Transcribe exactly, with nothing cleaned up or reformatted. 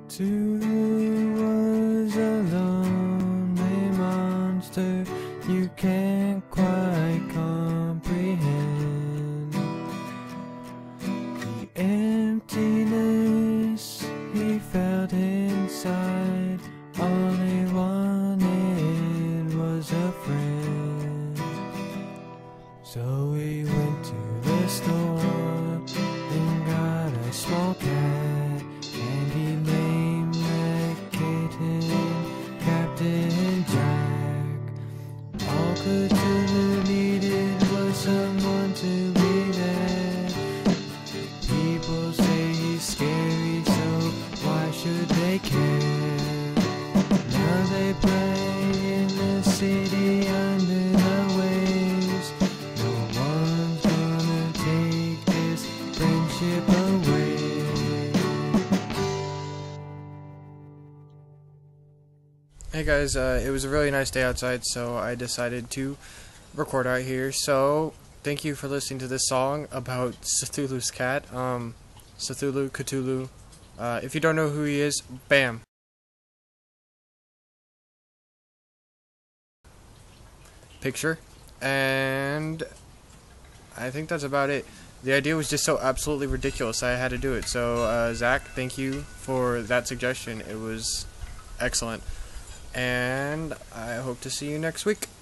Cthulhu was a lonely monster you can't quite comprehend. The emptiness he felt inside, all he wanted was a friend. So he went to the store and got a small cat, and he named that kitten Captain Jack. All Cthulhu needed was someone to be there. People say he's scary, so why should they care? Now they play in the city under the waves. No one's gonna take this friendship away. Hey guys, uh, it was a really nice day outside, so I decided to record out here. So, thank you for listening to this song about Cthulu's cat. Um, Cthulu, Cthulhu. Uh, if you don't know who he is, bam. Picture. And I think that's about it. The idea was just so absolutely ridiculous, I had to do it. So, uh, Zach, thank you for that suggestion. It was excellent. And I hope to see you next week.